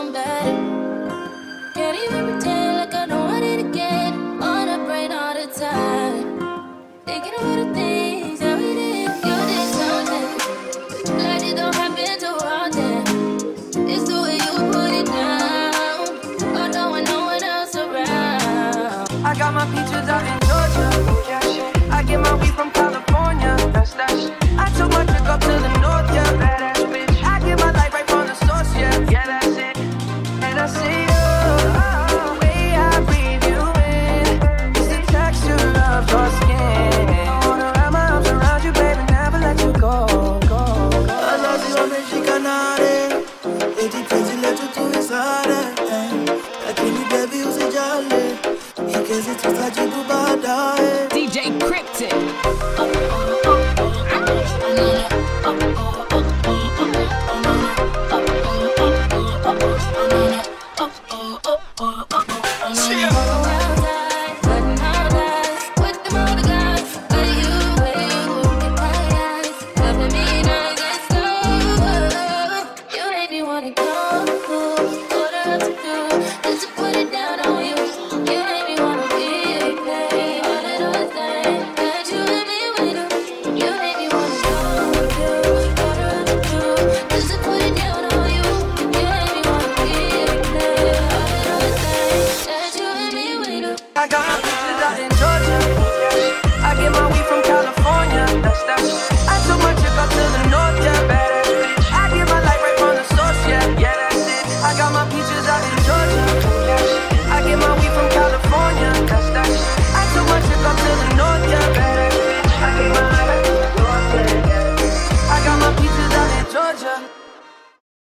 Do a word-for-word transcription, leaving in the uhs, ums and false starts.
I'm better. Can't even pretend like I don't want it again. On the brain all the time, thinking about the things that we did. You did something like it don't happen too often. It's the way you put it down, although when no one else around. I got my peaches out in Georgia. I get my weed from California. That's that shit. I took my trip up to the north.